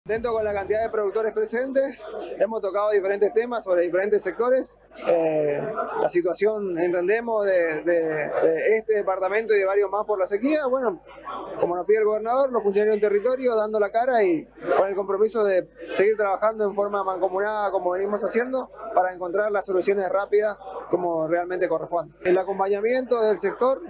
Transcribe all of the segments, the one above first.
Contento con la cantidad de productores presentes, hemos tocado diferentes temas sobre diferentes sectores. La situación, entendemos, de este departamento y de varios más por la sequía. Bueno, como nos pide el gobernador, los funcionarios del territorio dando la cara y con el compromiso de seguir trabajando en forma mancomunada como venimos haciendo para encontrar las soluciones rápidas como realmente corresponde. El acompañamiento del sector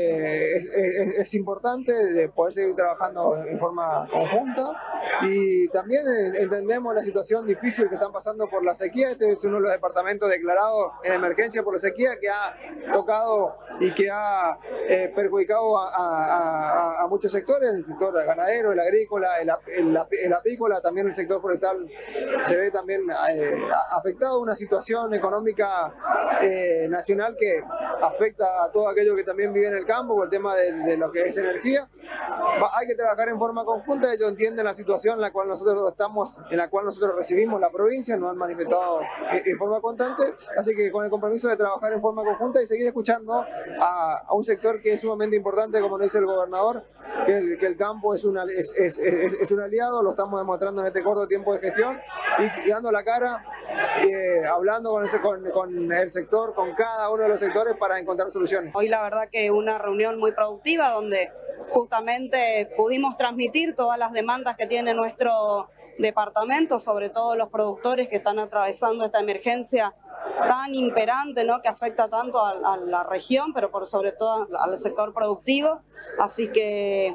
es importante, de poder seguir trabajando en forma conjunta, y también entendemos la situación difícil que están pasando por la sequía. Este es uno de los departamentos declarados en emergencia por la sequía, que ha tocado y que ha perjudicado a muchos sectores: el sector ganadero, el agrícola, el apícola, también el sector forestal se ve también afectado. Una situación económica nacional que afecta a todo aquello que también vive en el campo por el tema de lo que es energía. Hay que trabajar en forma conjunta. Ellos entienden la situación en la cual nosotros estamos, en la cual nosotros recibimos la provincia, nos han manifestado en forma constante, así que con el compromiso de trabajar en forma conjunta y seguir escuchando a un sector que es sumamente importante, como lo dice el gobernador, que el campo es un aliado. Lo estamos demostrando en este corto tiempo de gestión y dando la cara, hablando con el sector, con cada uno de los sectores para encontrar soluciones. Hoy la verdad que una reunión muy productiva donde justamente pudimos transmitir todas las demandas que tiene nuestro departamento, sobre todo los productores que están atravesando esta emergencia tan imperante, ¿no?, que afecta tanto a la región, pero sobre todo al sector productivo. Así que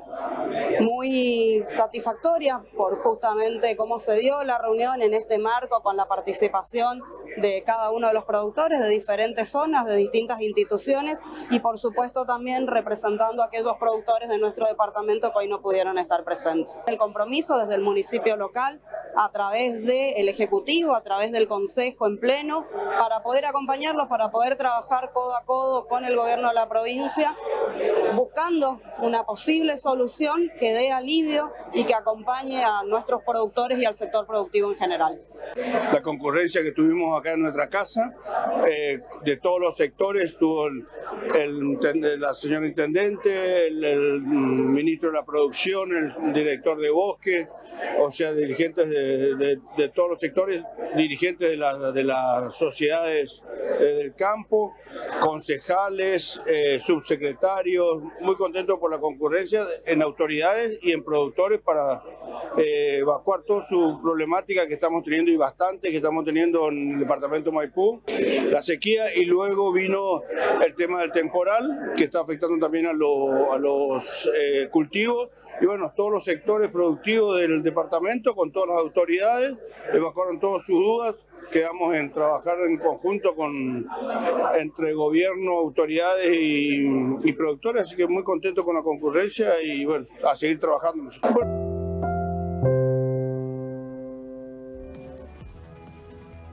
muy satisfactoria por justamente cómo se dio la reunión en este marco, con la participación de cada uno de los productores de diferentes zonas, de distintas instituciones, y por supuesto también representando a aquellos productores de nuestro departamento que hoy no pudieron estar presentes. El compromiso desde el municipio local, a través del Ejecutivo, a través del Consejo en pleno, para poder acompañarlos, para poder trabajar codo a codo con el gobierno de la provincia, buscando una posible solución que dé alivio y que acompañe a nuestros productores y al sector productivo en general. La concurrencia que tuvimos acá en nuestra casa, de todos los sectores, estuvo la señora intendente, el ministro de la producción, el director de bosque, o sea, dirigentes de todos los sectores, dirigentes de las sociedades del campo, concejales, subsecretarios. Muy contentos por la concurrencia en autoridades y en productores para evacuar toda su problemática que estamos teniendo, y bastante que estamos teniendo en el departamento Maipú, la sequía, y luego vino el tema del temporal que está afectando también a los cultivos. Y bueno, todos los sectores productivos del departamento, con todas las autoridades, evacuaron todas sus dudas. Quedamos en trabajar en conjunto entre gobierno, autoridades y productores, así que muy contento con la concurrencia y bueno, a seguir trabajando.